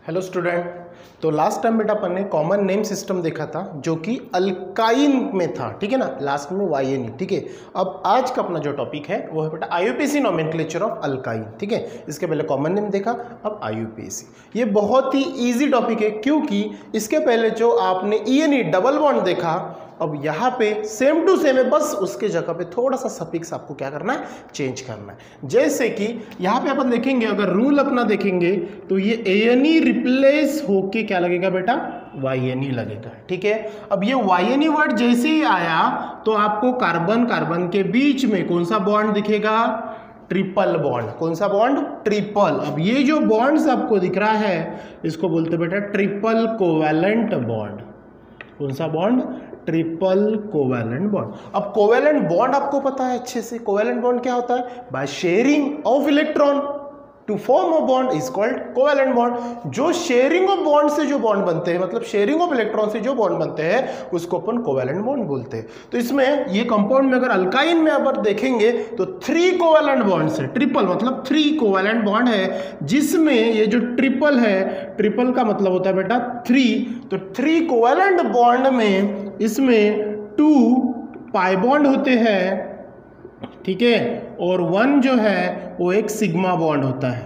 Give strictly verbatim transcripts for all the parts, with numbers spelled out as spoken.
Hello student. तो last time बेटा अपन ने कॉमन नेम सिस्टम देखा था जो कि अल्काइन में था, ठीक है ना, लास्ट में वाई एन ई, ठीक है। अब आज का अपना जो टॉपिक है वो है बेटा I U P A C nomenclature of alkyne, ठीक है। इसके पहले कॉमन नेम देखा, अब आई यू पी ए सी। ये बहुत ही इजी टॉपिक है क्योंकि इसके पहले जो आपने E N E double bond देखा, अब यहाँ पे सेम टू सेम है, बस उसके जगह पे थोड़ा सा सफिक्स आपको क्या करना है, चेंज करना है। जैसे कि यहाँ पे अपन देखेंगे, अगर रूल अपना देखेंगे तो ये ए एन ई रिप्लेस होके क्या लगेगा बेटा, वाई एन ई लगेगा, ठीक है। अब ये वाई एन ई वर्ड जैसे ही आया तो आपको कार्बन कार्बन के बीच में कौन सा बॉन्ड दिखेगा, ट्रिपल बॉन्ड। कौन सा बॉन्ड, ट्रिपल। अब ये जो बॉन्ड्स आपको दिख रहा है इसको बोलते बेटा ट्रिपल कोवैलेंट बॉन्ड। कौन सा बॉन्ड, ट्रिपल कोवैलेंट बॉन्ड। अब कोवैलेंट बॉन्ड आपको पता है अच्छे से, कोवैलेंट बॉन्ड क्या होता है, by sharing of electron to form a bond is called covalent bond. जो शेयरिंग ऑफ बॉन्ड से जो बॉन्ड बनते हैं, मतलब शेयरिंग ऑफ इलेक्ट्रॉन से जो बॉन्ड बनते हैं उसको अपन कोवैलेंट बॉन्ड बोलते हैं। तो इसमें ये कंपाउंड में अगर अल्काइन में अगर देखेंगे तो थ्री कोवैलेंट बॉन्ड्स है, ट्रिपल मतलब थ्री कोवैलेंट बॉन्ड है, जिसमें ये जो ट्रिपल है, ट्रिपल का मतलब होता है बेटा थ्री। तो थ्री कोवैलेंट बॉन्ड में इसमें टू पाई बॉन्ड होते हैं, ठीक है, और वन जो है वो एक सिग्मा बॉन्ड होता है।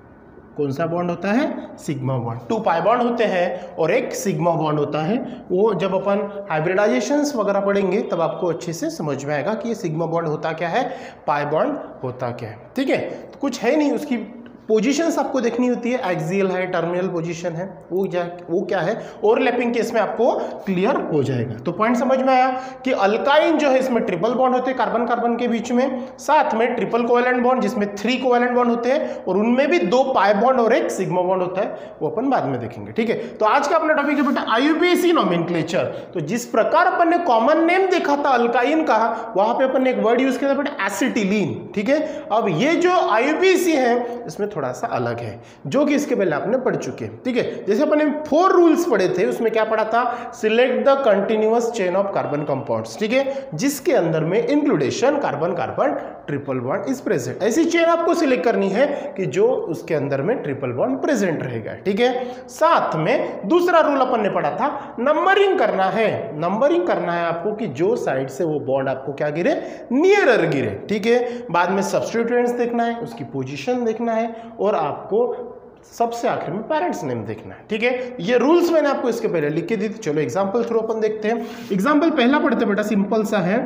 कौन सा बॉन्ड होता है, sigma bond. Two pi bond होते हैं और एक सिग्मा बॉन्ड होता है। वो जब अपन हाइब्रिडाइजेशंस वगैरह पढ़ेंगे तब आपको अच्छे से समझ में आएगा कि ये सिग्मा बॉन्ड होता क्या है, पाई बॉन्ड होता क्या है, ठीक है। तो कुछ है नहीं, उसकी पोजीशंस आपको देखनी होती है, एक्सियल है, टर्मिनल पोजीशन है, वो क्या वो क्या है, ओवरलैपिंग केस में आपको क्लियर हो जाएगा। तो पॉइंट समझ में आया कि अल्काइन जो है इसमें ट्रिपल बॉन्ड होते हैं कार्बन कार्बन के बीच में, साथ में ट्रिपल कोवैलेंट बॉन्ड जिसमें थ्री कोवैलेंट बॉन्ड होते हैं और उनमें भी दो पाई बॉन्ड और एक सिग्मा बॉन्ड होता है, वो अपन बाद में देखेंगे, ठीक है। तो आज का अपना टॉपिक है बेटा I U P A C nomenclature. तो जिस प्रकार अपन ने कॉमन नेम देखा था अल्काइन का, वहां पे अपन ने एक वर्ड यूज किया था बेटा एसिटिलीन, ठीक है। अब ये जो आई यू पी ए सी है इसमें थोड़ा सा अलग है, जो कि इसके पहले आपने पढ़ चुके हैं, ठीक है। जैसे अपन फोर रूल्स पढ़े थे, उसमें क्या पढ़ा था, select the continuous chain of carbon compounds, ठीक है, जिसके अंदर में inclusion carbon carbon triple bond is present. ऐसी चेन आपको सिलेक्ट करनी है कि जो उसके अंदर में ट्रिपल बॉन्ड प्रेजेंट रहेगा, ठीक है। साथ में दूसरा रूल अपन ने पढ़ा था, नंबरिंग करना है। नंबरिंग करना है आपको कि जो साइड से वो बॉन्ड आपको क्या गिरे, नियरर गिरे, ठीक है। बाद में सब्स्टिट्यूएंट्स देखना है, उसकी पोजीशन देखना है और आपको सबसे आखिर में पेरेंट्स नेम देखना है, ठीक है। ये रूल्स मैंने आपको इसके पहले लिख के दी थी। चलो एग्जांपल थ्रू अपन देखते हैं। एग्जांपल पहला पढ़ते बेटा, सिंपल सा है,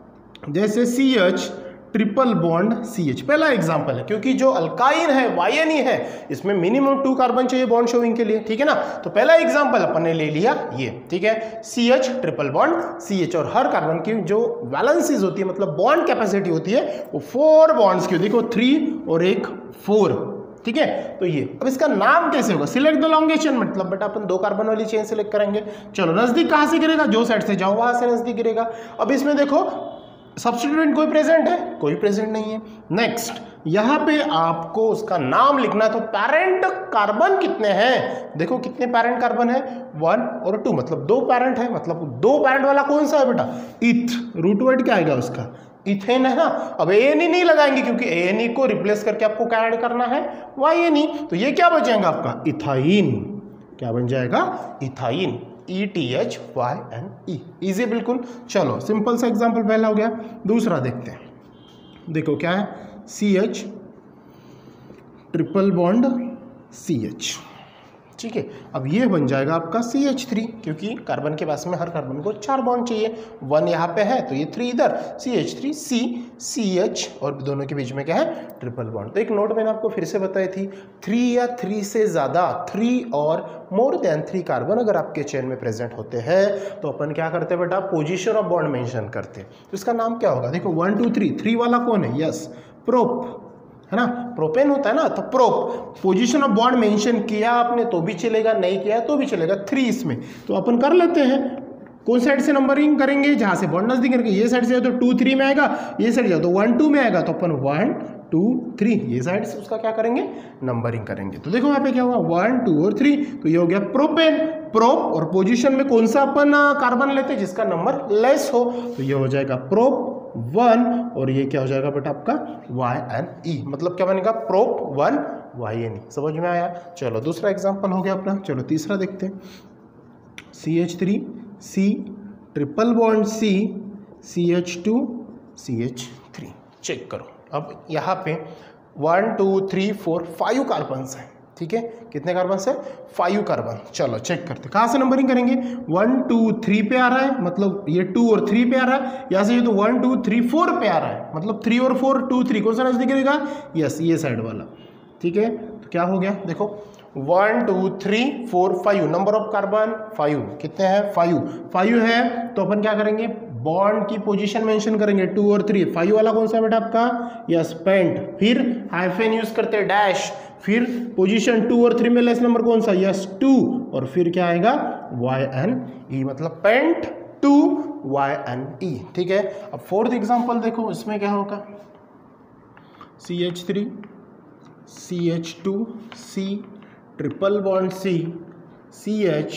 जैसे C H triple bond C H, पहला एग्जांपल है, क्योंकि जो अल्काइन है वाई एन ई है इसमें मिनिमम टू कार्बन चाहिए बॉन्ड शोइंग के लिए, ठीक है ना। तो पहला एग्जांपल अपन ने ले लिया ये, ठीक है, C H triple bond C H, और हर कार्बन की जो वैलेंसीज होती है मतलब बॉन्ड कैपेसिटी होती है वो फोर बॉन्ड्स की होती है, देखो थ्री और एक फोर, ठीक है। तो ये अब इसका नाम कैसे होगा, सिलेक्ट द लॉन्गेशन, मतलब बेटा अपन दो कार्बन वाली चेन सिलेक्ट करेंगे। चलो नजदीक कहां से गिरेगा, जो साइड से जाओ वहां से नजदीक गिरेगा। अब इसमें देखो सब्स्टिट्यूएंट कोई प्रेजेंट है, कोई प्रेजेंट नहीं है। नेक्स्ट यहां पे आपको उसका नाम लिखना है। तो पैरेंट कार्बन कितने हैं, देखो कितने पैरेंट कार्बन है, वन और टू, मतलब दो पैरेंट है, मतलब दो पैरेंट वाला कौन सा है बेटा, इथ, रूट वर्ड क्या आएगा उसका, इथेन है ना। अब ए एन ई नहीं लगाएंगे क्योंकि ए एन ई को रिप्लेस करके आपको क्या ऐड करना है, वाई एन ई। तो ये क्या बचेगा आपका, इथाइन। क्या बन जाएगा, ethyne, E T H Y N E, easy बिल्कुल। चलो सिंपल सा एग्जांपल पहला हो गया। दूसरा देखते हैं, देखो क्या है, C H triple bond C H, ठीक है। अब ये बन जाएगा आपका सी एच थ्री, क्योंकि कार्बन के पास में हर कार्बन को चार बॉन्ड चाहिए, वन यहाँ पे है तो ये थ्री इधर, C H three C C H, और दोनों के बीच में क्या है, ट्रिपल बॉन्ड। तो एक नोट मैंने आपको फिर से बताई थी, थ्री या थ्री से ज़्यादा, थ्री और मोर देन थ्री कार्बन अगर आपके चेन में प्रेजेंट होते हैं तो अपन क्या करते हैं बेटा, पोजिशन ऑफ बॉन्ड मेंशन करते हैं। तो इसका नाम क्या होगा, देखो वन टू थ्री, थ्री वाला कौन है, यस प्रोप है ना, प्रोपेन होता है ना, तो prop. Position of bond mention किया आपने तो भी चलेगा, नहीं किया तो भी चलेगा, थ्री इसमें। तो अपन कर लेते हैं, कौन साइड से नंबरिंग करेंगे, जहां से बॉन्ड नजदीक करेंगे, ये साइड से जाओ तो टू थ्री में आएगा, ये साइड जाओ तो वन टू में आएगा, तो अपन वन टू थ्री ये साइड से उसका क्या करेंगे, नंबरिंग करेंगे। तो देखो यहाँ पे क्या हुआ, वन टू और थ्री, तो ये हो गया प्रोपेन। प्रोप और पोजीशन में कौन सा अपन कार्बन लेते हैं जिसका नंबर लेस हो, तो ये हो जाएगा प्रोप वन और ये क्या हो जाएगा बेटा आपका वाई एन ई, मतलब क्या बनेगा prop one Y N E. समझ में आया? चलो दूसरा एग्जांपल हो गया अपना। चलो तीसरा देखते हैं। C H three C triple bond C C H two C H three. Check करो, अब यहाँ पे one two three four five carbons हैं, ठीक है। कितने कार्बन है? Five carbon. चलो चेक करते, कहाँ से नंबरिंग करेंगे? वन टू थ्री पे आ रहा है, मतलब ये टू और थ्री पे आ रहा है। यहाँ से ये तो वन टू थ्री फोर पे आ रहा है, मतलब थ्री और फोर टू थ्री कौन सा नजदीक रहेगा? यस, ये साइड वाला, ठीक है। तो क्या हो गया देखो, one two three four five, number of carbon five. कितने हैं? फाइव। फाइव है तो अपन क्या करेंगे? बॉन्ड की पोजीशन मेंशन करेंगे, टू और थ्री। फाइव वाला कौन सा बेटा आपका? Yes, pent. फिर हाइफेन यूज करते हैं, डैश। फिर पोजीशन टू और थ्री में लेस नंबर कौन सा? Yes, two. और फिर क्या आएगा? वाई एन ई, मतलब pent two Y N E, ठीक है। अब फोर्थ एग्जांपल देखो, इसमें क्या होगा? C H three C H two C triple bond C C H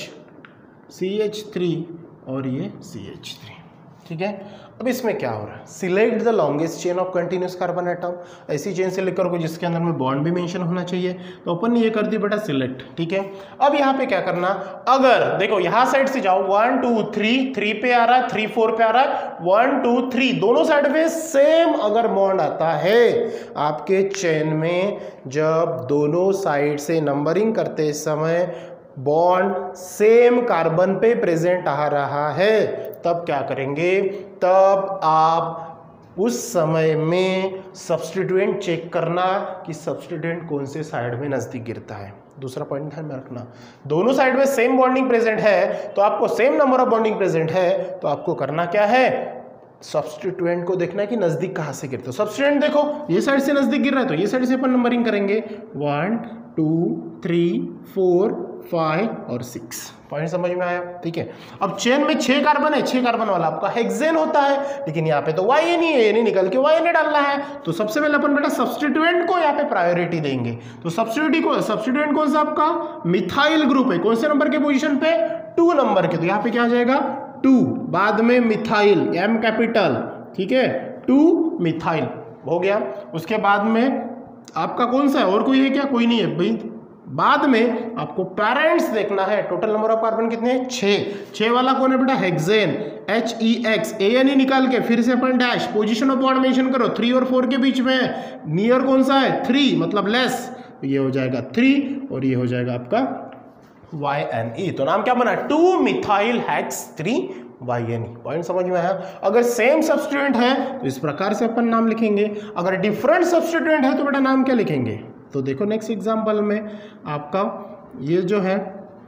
C H three और ये सी एच थ्री, ठीक है। अब इसमें क्या हो रहा है? Select the longest chain of continuous carbon atom. ऐसी चेन सेलेक्ट करोगे जिसके अंदर में बॉन्ड भी मेंशन होना चाहिए, तो अपन ने ये कर दी बेटा सिलेक्ट, ठीक है। अब यहाँ पे क्या करना, अगर देखो यहाँ साइड से जाओ, वन टू थ्री, थ्री पे आ रहा है, थ्री फोर पे आ रहा है, वन टू थ्री दोनों साइड पे सेम अगर बॉन्ड आता है आपके चेन में, जब दोनों साइड से नंबरिंग करते समय बॉन्ड सेम कार्बन पे प्रेजेंट आ रहा है, तब क्या करेंगे? तब आप उस समय में सब्स्टिट्यूएंट चेक करना कि सब्स्टिट्यूएंट कौन से साइड में नजदीक गिरता है। दूसरा पॉइंट ध्यान में रखना, दोनों साइड में सेम बॉन्डिंग प्रेजेंट है तो आपको same number of bonding present है, तो आपको करना क्या है? सब्स्टिट्यूएंट को देखना है कि नजदीक कहां से गिरता है। सब्स्टिट्यूएंट देखो ये साइड से नजदीक गिर रहा है तो ये साइड से अपन नंबरिंग करेंगे, one two three four five और सिक्स। पॉइंट समझ में आया? ठीक है। अब चेन में छह कार्बन है, छह कार्बन वाला आपका हेक्सेन होता है, लेकिन यहाँ पे तो वाई एन ही है, ये नहीं निकल के वाई एन डालना है, तो सबसे पहले अपन बेटा सब्स्टिट्यूएंट को यहाँ पे प्रायोरिटी देंगे। तो सब्स्टिट्यूएंट को सब्स्टिट्यूएंट कौन सा आपका? मिथाइल ग्रुप है। कौन से नंबर के पोजीशन पे? टू नंबर के। तो यहाँ पे क्या आ जाएगा? टू, बाद में मिथाइल, एम कैपिटल, ठीक है, टू मिथाइल हो गया। उसके बाद में आपका कौन सा है? और कोई है क्या? कोई नहीं है भाई। बाद में आपको पेरेंट्स देखना है, टोटल नंबर ऑफ कार्बन कितने हैं? छह। छह वाला कौन है बेटा? Hexane, H E X, A N E निकाल के फिर से अपन dash, position of bond mention करो, थ्री और फोर के बीच में नियर कौन सा है? थ्री, मतलब लेस, ये हो जाएगा थ्री और ये हो जाएगा आपका वाई एन ई। तो नाम क्या बना? Two methyl hex three Y N E. Point समझ में आया? अगर सेम सब्स्टिट्यूएंट है तो इस प्रकार से अपन नाम लिखेंगे, अगर डिफरेंट सब्स्टिट्यूएंट है तो बेटा नाम क्या लिखेंगे? तो देखो नेक्स्ट एग्जांपल में आपका ये जो है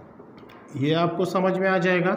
ये आपको समझ में आ जाएगा,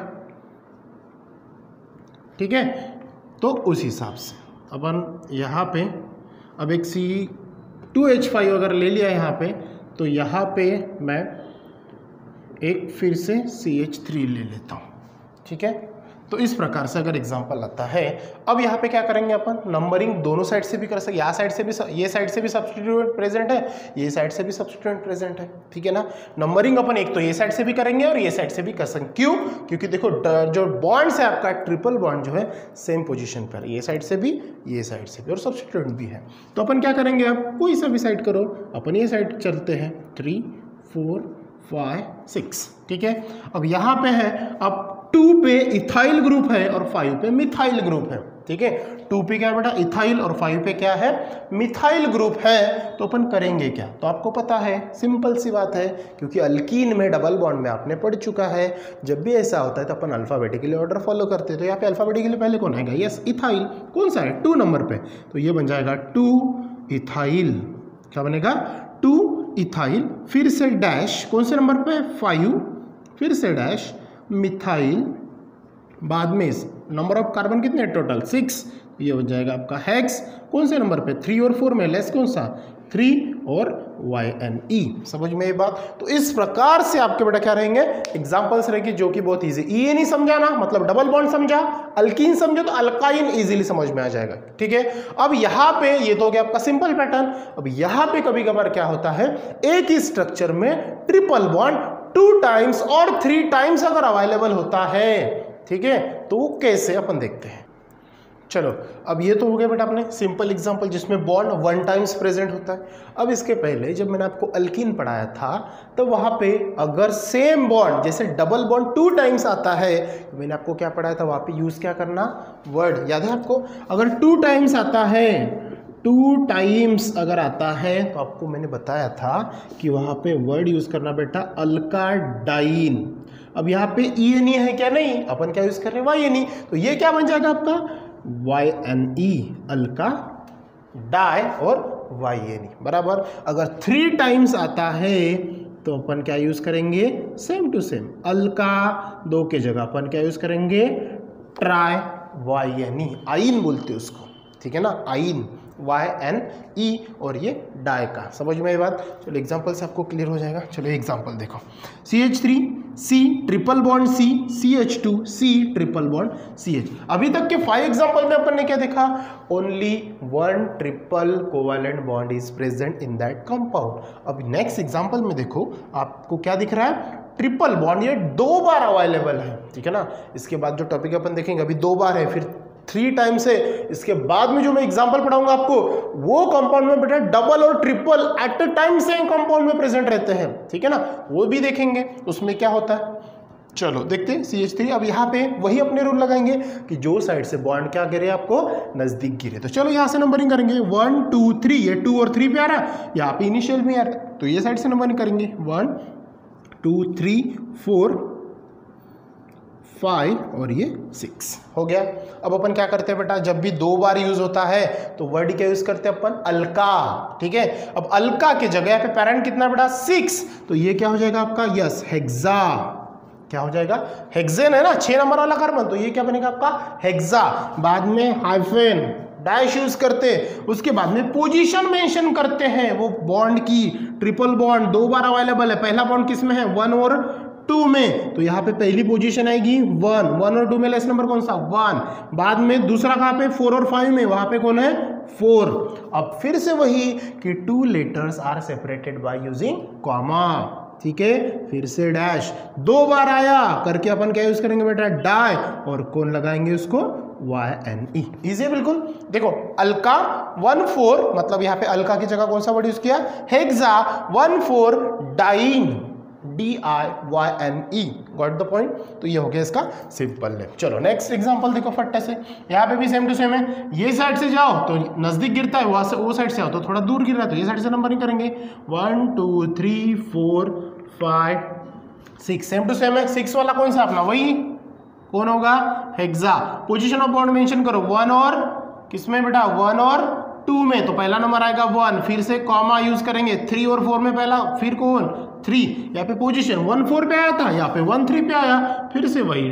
ठीक है। तो उस हिसाब से अपन यहाँ पे अब एक सी टू एच फाइव अगर ले लिया यहाँ पे, तो यहाँ पे मैं एक फिर से सी एच थ्री ले लेता हूँ, ठीक है। तो इस प्रकार से अगर एग्जांपल आता है, अब यहाँ पे क्या करेंगे अपन? नंबरिंग दोनों साइड से भी कर सकते, यहाँ साइड से भी, ये साइड से भी सब्स्टिट्यूएंट प्रेजेंट है, ये साइड से भी सब्स्टिट्यूएंट प्रेजेंट है, ठीक है ना। नंबरिंग अपन एक तो ये साइड से भी करेंगे और ये साइड से भी कर सकते। क्यों? क्योंकि देखो जो बॉन्ड्स है आपका ट्रिपल बॉन्ड जो है सेम पोजिशन पर, ये साइड से भी ये साइड से भी और सब्स्टिट्यूएंट भी है। तो अपन क्या करेंगे? अब कोई सा भी साइड करो, अपन ये साइड चलते हैं, थ्री फोर फाइव सिक्स, ठीक है। अब यहाँ पे है, अब टू पे इथाइल ग्रुप है और फाइव पे मिथाइल ग्रुप है, ठीक है। टू पे क्या है बेटा? इथाइल, और फाइव पे क्या है? मिथाइल ग्रुप है। तो अपन करेंगे क्या? तो आपको पता है, सिंपल सी बात है, क्योंकि अल्कीन में डबल बॉन्ड में आपने पढ़ चुका है, जब भी ऐसा होता है तो अपन अल्फाबेटिकली ऑर्डर फॉलो करते हैं। तो यहाँ पे अल्फाबेटिकली पहले कौन आएगा? Yes, ethyl. कौन सा है? टू नंबर पे, तो ये बन जाएगा टू इथाइल। क्या बनेगा? टू इथाइल, फिर से डैश, कौन से नंबर पे? फाइव, फिर से डैश मिथाइल, बाद में नंबर ऑफ कार्बन कितने टोटल? सिक्स, ये हो जाएगा आपका हेक्स। कौन से नंबर पे? थ्री और फोर में लेस कौन सा? थ्री और वाई एन ई। समझ में ये बात? तो इस प्रकार से आपके बेटा क्या रहेंगे? एग्जांपल्स रहेंगे जो कि बहुत इजी। ई नहीं समझाना, मतलब डबल बॉन्ड समझा, अल्कीन समझो तो अल्काइन इजीली समझ में आ जाएगा, ठीक है। अब यहाँ पे ये तो हो गया आपका सिंपल पैटर्न। अब यहाँ पे कभी कभार क्या होता है, एक ही स्ट्रक्चर में ट्रिपल बॉन्ड टू टाइम्स और थ्री टाइम्स अगर अवेलेबल होता है, ठीक है, तो वो कैसे अपन देखते हैं। चलो अब ये तो हो गया बेटा अपने सिंपल एग्जांपल जिसमें बॉन्ड वन टाइम्स प्रेजेंट होता है। अब इसके पहले जब मैंने आपको अल्कीन पढ़ाया था तो वहाँ पे अगर सेम बॉन्ड जैसे डबल बॉन्ड टू टाइम्स आता है तो मैंने आपको क्या पढ़ाया था, वहाँ पे यूज़ क्या करना, वर्ड याद है आपको। अगर टू टाइम्स आता है, टू टाइम्स अगर आता है तो आपको मैंने बताया था कि वहाँ पे वर्ड यूज़ करना बेटा अल्काडाइन। अब यहाँ पे ई एन ई है क्या, नहीं, अपन क्या यूज़ कर रहे हैं, वाई एन ई। तो ये क्या बन जाएगा आपका Y N E, alka di और वाई एन ई बराबर। अगर थ्री टाइम्स आता है तो अपन क्या यूज करेंगे, सेम टू सेम अल्का, दो के जगह अपन क्या यूज करेंगे, ट्राई वाई एन ई, आइन बोलते हैं उसको, ठीक है ना, आइन वाई एन ई, और ये डाई का, समझ में ये बात। चलो एग्जाम्पल से आपको क्लियर हो जाएगा। चलो एग्जाम्पल देखो, C H three C triple bond C, C H two C triple bond C H. अभी तक के फाइव एग्जाम्पल में अपन ने क्या देखा, only one triple covalent bond is present in that compound. अब नेक्स्ट एग्जाम्पल में देखो आपको क्या दिख रहा है, ट्रिपल बॉन्ड ये दो बार अवेलेबल है, ठीक है ना। इसके बाद जो टॉपिक अपन देखेंगे अभी दो बार है, फिर थ्री टाइम्स है, इसके बाद में जो मैं एग्जांपल पढ़ाऊंगा आपको वो कंपाउंड में बेटा डबल और triple at a time same compound में प्रेजेंट रहते हैं, ठीक है ना, वो भी देखेंगे उसमें क्या होता है। चलो देखते हैं सी एच थ्री। अब यहाँ पे वही अपने रूल लगाएंगे कि जो साइड से बॉन्ड क्या गिरे आपको नजदीक गिरे। तो चलो यहाँ से नंबरिंग करेंगे, वन टू थ्री, ये टू और थ्री पे आ रहा है, यहाँ पे इनिशियल में आ रहा है, तो ये साइड से नंबरिंग करेंगे, one two three four five और ये सिक्स हो गया। अब अपन क्या करते हैं बेटा, जब भी दो बार यूज होता है तो वर्ड क्या यूज करते हैं अपन, अल्का, ठीक है। अब अल्का के जगह यहाँ पे पैरेंट कितना बेटा, सिक्स, तो ये क्या हो जाएगा आपका, यस हेक्सा, क्या हो जाएगा, हेक्सेन है ना, छह नंबर वाला कार्बन, तो ये क्या बनेगा आपका हेक्सा। बाद में हाइफेन डैश यूज करते हैं, उसके बाद में पोजीशन मेंशन करते हैं वो बॉन्ड की। ट्रिपल बॉन्ड दो बार अवेलेबल है, पहला बॉन्ड किस में है, वन और टू में, तो यहाँ पे पहली पोजीशन आएगी वन, वन और टू में लेस नंबर कौन सा, वन। बाद में दूसरा कहाँ पे, फोर और फाइव में, वहां पे कौन है, फोर। अब फिर से वही कि two letters are separated by using comma, ठीक है, फिर से डैश, दो बार आया करके अपन क्या यूज करेंगे बेटा, डाई, और कौन लगाएंगे उसको, वाई एन ई। इजी है बिल्कुल। देखो अल्का वन फोर, मतलब यहाँ पे अल्का की जगह कौन सा वर्ड यूज किया, hexa one four diyne, D I Y N E, got the point. तो ये हो गया इसका सिंपल नेम। चलो नेक्स्ट एग्जांपल देखो फट्टे से, यहाँ पे भी सेम टू सेम है, ये साइड से जाओ तो नजदीक गिरता है, वहां से वो साइड से आओ तो थोड़ा दूर गिर रहा है, तो ये साइड से नंबरिंग करेंगे, one two three four five six, same to same है। सिक्स वाला कौन सा अपना, वही कौन होगा, hexa. Position of bond mention करो, वन और किसमें बेटा, वन और टू में, तो पहला नंबर आएगा वन, फिर से कॉमा यूज करेंगे, थ्री और फोर में पहला, फिर कौन, थ्री, यहाँ पे पोजीशन वन फोर पे आया था, यहाँ पे वन थ्री पे आया, फिर से वही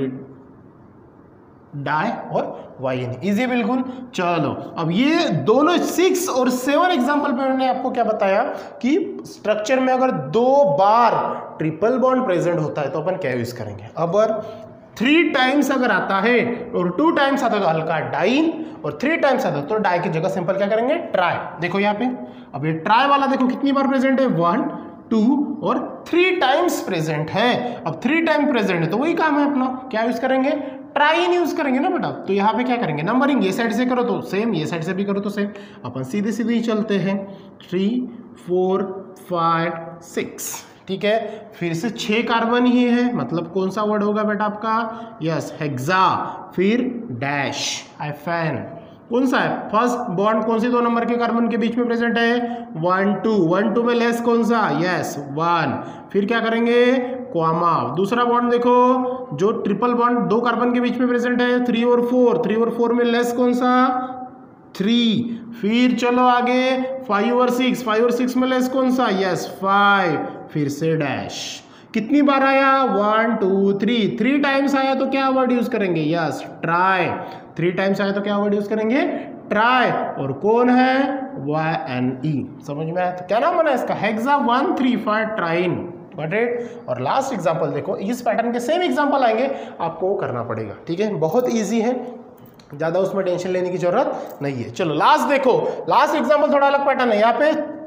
डाई और वाई एन, इजी बिल्कुल। चलो अब ये दोनों सिक्स और सेवन एग्जांपल पे मैंने आपको क्या बताया कि स्ट्रक्चर में अगर दो बार ट्रिपल बॉन्ड प्रेजेंट होता है तो अपन क्या यूज करेंगे। अगर थ्री टाइम्स अगर आता है और टू टाइम्स आता है तो हल्का डाइन, और थ्री टाइम्स आता है तो डाई की जगह सिंपल क्या करेंगे, ट्राई। देखो यहाँ पे अब ये ट्राई वाला देखो कितनी बार प्रेजेंट है, वन टू और थ्री टाइम्स प्रेजेंट है। अब थ्री टाइम प्रेजेंट है तो वही काम है अपना, क्या यूज करेंगे, ट्राइन यूज करेंगे ना बेटा। तो यहाँ पे क्या करेंगे, नंबरिंग ये साइड से करो तो सेम, ये साइड से भी करो तो सेम, अपन सीधे सीधे ही चलते हैं, थ्री फोर फाइव सिक्स, ठीक है। फिर से छह कार्बन ही है, मतलब कौन सा वर्ड होगा बेटा आपका, यस हेक्सा, फिर डैश हाइफन, कौन सा है, फर्स्ट बॉन्ड कौन से दो नंबर के कार्बन के बीच में प्रेजेंट है, वन टू, वन टू में लेस कौन सा, यस वन, फिर क्या करेंगे, कॉमा। दूसरा बॉन्ड देखो जो ट्रिपल बॉन्ड दो कार्बन के बीच में प्रेजेंट है, थ्री और फोर, थ्री और फोर में लेस कौन सा, थ्री, फिर चलो आगे फाइव और सिक्स, फाइव और सिक्स में लेस कौन सा, यस फाइव, फिर से डैश। कितनी बार आया, one two three, three times आया तो क्या वर्ड यूज करेंगे, यस ट्राई, थ्री टाइम्स आया तो क्या वर्ड यूज करेंगे, ट्राई, और कौन है, वाई एन ई। समझ में आया, तो क्या नाम बना इसका, hexa one three five triyne, got it. और लास्ट एग्जांपल देखो, इस पैटर्न के सेम एग्जांपल आएंगे, आपको वो करना पड़ेगा, ठीक है, बहुत ईजी है, ज़्यादा उसमें टेंशन लेने की जरूरत नहीं है। चलो लास्ट देखो, लास्ट एग्जांपल थोड़ा अलग पैटर्न है, यहाँ पे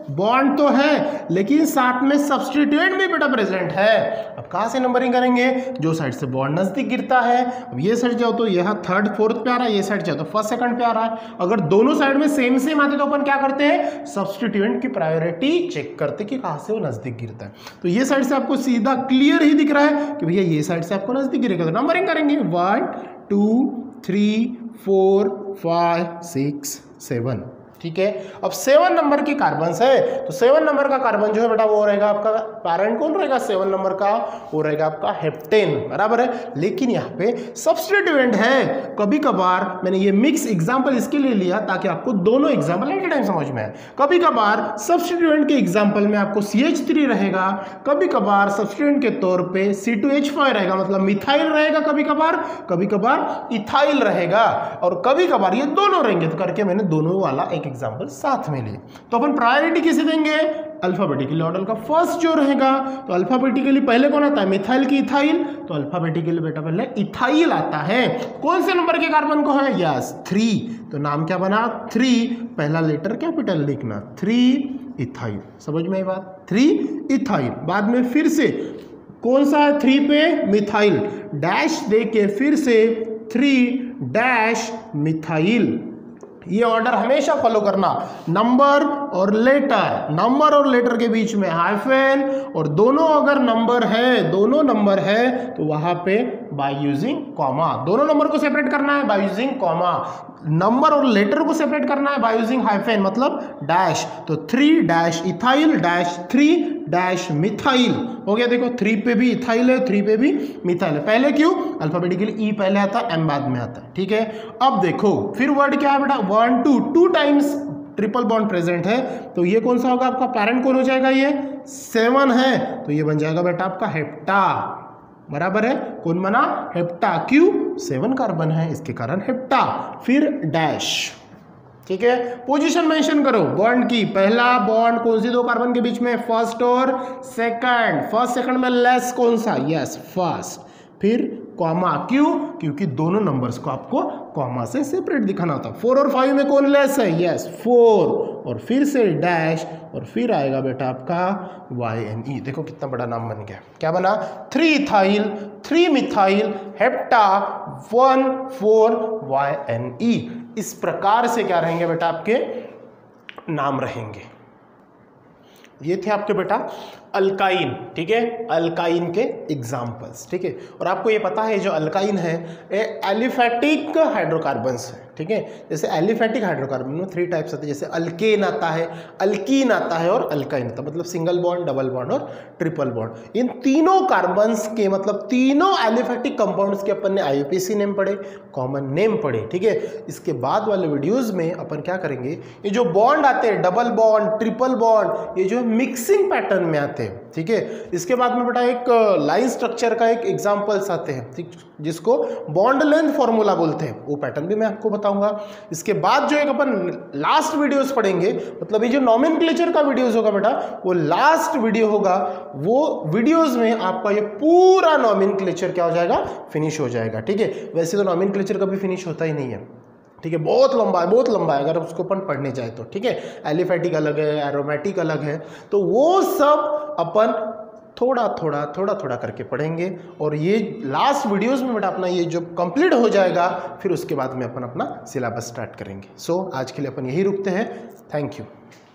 बॉन्ड तो है लेकिन साथ में सब्स्टिट्यूएंट भी बेटा प्रेजेंट है। अब कहाँ से नंबरिंग करेंगे, जो साइड से बॉन्ड नजदीक गिरता है। अब ये साइड जाओ तो यहाँ थर्ड फोर्थ पे आ रहा है, ये साइड जाओ तो फर्स्ट सेकंड पे आ रहा है। अगर दोनों साइड में सेम सेम आते तो अपन क्या करते हैं, सब्स्टिट्यूएंट की प्रायोरिटी चेक करते कि कहाँ से वो नजदीक गिरता है। तो ये साइड से आपको सीधा क्लियर ही दिख रहा है कि भैया ये साइड से आपको नजदीक गिरेगा, तो नंबरिंग करेंगे one two three four five six seven. ठीक है, अब सेवन नंबर की कार्बन है तो सेवन नंबर का कार्बन जो है बेटा वो रहेगा आपका पैरेंट कौन रहेगा, सेवन नंबर का वो रहेगा आपका हेप्टेन, बराबर है। लेकिन यहाँ पे सब्स्टिट्यूएंट है। कभी कभार मैंने ये मिक्स एग्जांपल इसके लिए लिया ताकि आपको दोनों एग्जांपल एट ए टाइम समझ में आए। कभी कभार सब्स्टिट्यूएंट के एग्जांपल में आपको सी एच थ्री रहेगा, कभी कभार सब्स्टिट्यूएंट के तौर पे सी टू एच फाइव रहेगा, मतलब मिथाइल रहेगा, कभी कभार कभी कभार इथाइल रहेगा, और कभी कभार ये दोनों रहेंगे। तो करके मैंने दोनों वाला एक एग्जांपल साथ में लिए। तो अपन प्रायोरिटी किसे देंगे, अल्फाबेटिकली ऑर्डर का फर्स्ट जो रहेगा, तो अल्फाबेटिकली पहले कौन आता है, मिथाइल की इथाइल, तो अल्फाबेटिकली बेटा पहले इथाइल आता है। कौन से नंबर के कार्बन को है, यस थ्री, तो नाम क्या बना, थ्री, पहला लेटर कैपिटल लिखना, थ्री इथाइल। समझ में आई बात, थ्री इथाइल। बाद में फिर से कौन सा है, थ्री पे मिथाइल, डैश दे के फिर से थ्री डैश मिथाइल। ये ऑर्डर हमेशा फॉलो करना, नंबर और लेटर, नंबर और लेटर के बीच में हाइफन, और दोनों अगर नंबर है, दोनों नंबर है तो वहां पे बाय यूजिंग कॉमा, दोनों नंबर को सेपरेट करना है बाय यूजिंग कॉमा, नंबर और लेटर को सेपरेट करना है बाय यूजिंग हाइफन, मतलब डैश। तो three dash ethyl dash three dash methyl हो गया। देखो थ्री पे भी इथाइल है, थ्री पे भी मिथाइल है। पहले क्यों, अल्फाबेटिकली ई पहले आता है, एम बाद में आता है। ठीक है, अब देखो फिर वर्ड क्या है बेटा, one two two times triple bond present है, तो ये कौन सा होगा आपका, पैरेंट कौन हो जाएगा, ये सेवन है, तो ये बन जाएगा बेटा आपका हेप्टा, बराबर है। कौन बना, हेप्टा, क्यों, सेवन कार्बन है इसके कारण हेप्टा। फिर डैश, ठीक है, पोजीशन मेंशन करो बॉन्ड की, पहला बॉन्ड कौन सी दो कार्बन के बीच में, फर्स्ट और सेकंड, फर्स्ट सेकंड में लेस कौन सा, यस फर्स्ट। फिर कॉमा, क्यों, क्योंकि दोनों नंबर्स को आपको कॉमा से सेपरेट दिखाना होता है। फोर और फाइव में कौन लेस है, यस फोर, और फिर से डैश, और फिर आएगा बेटा आपका वाई एन ई। देखो कितना बड़ा नाम बन गया, क्या बना, three ethyl, three methyl, hepta, one four Y N E. इस प्रकार से क्या रहेंगे बेटा आपके नाम रहेंगे। ये थे आपके बेटा अल्काइन, ठीक है, अल्काइन के एग्जाम्पल्स। ठीक है, और आपको ये पता है जो अल्काइन है ये एलिफैटिक हाइड्रोकार्बन्स है। ठीक है, जैसे एलिफैटिक हाइड्रोकार्बन में थ्री टाइप्स आते हैं, जैसे अल्केन आता है, अल्कीन आता है और अल्काइन आता है, मतलब सिंगल बॉन्ड, डबल बॉन्ड और ट्रिपल बॉन्ड। इन तीनों कार्बन्स के मतलब तीनों एलिफैटिक कंपाउंड्स के अपन ने I U P A C name पढ़े, कॉमन नेम पढ़े। ठीक है, इसके बाद वाले वीडियोज में अपन क्या करेंगे, ये जो बॉन्ड आते हैं डबल बॉन्ड, ट्रिपल बॉन्ड, ये जो मिक्सिंग पैटर्न में आते हैं। ठीक है, इसके बाद में बेटा एक लाइन स्ट्रक्चर का एक एग्जांपल्स आते हैं, ठीक, जिसको बॉन्ड लेंथ फॉर्मूला बोलते हैं, वो पैटर्न भी मैं आपको बताऊंगा। इसके बाद जो एक अपन लास्ट वीडियोस पढ़ेंगे, मतलब ये जो नॉमेनक्लेचर का वीडियोस होगा बेटा, वो लास्ट वीडियो होगा, वो वीडियोस में आपका ये पूरा नॉमेनक्लेचर क्या हो जाएगा, फिनिश हो जाएगा। ठीक है, वैसे तो नॉमेनक्लेचर कभी फिनिश होता ही नहीं है। ठीक है, बहुत लंबा है, बहुत लंबा है अगर उसको अपन पढ़ने जाए तो। ठीक है, एलिफैटिक अलग है, एरोमेटिक अलग है, तो वो सब अपन थोड़ा थोड़ा थोड़ा थोड़ा करके पढ़ेंगे। और ये लास्ट वीडियोस में बेटा अपना ये जो कंप्लीट हो जाएगा, फिर उसके बाद में अपन अपना सिलेबस स्टार्ट करेंगे। सो so, आज के लिए अपन यही रुकते हैं। Thank you.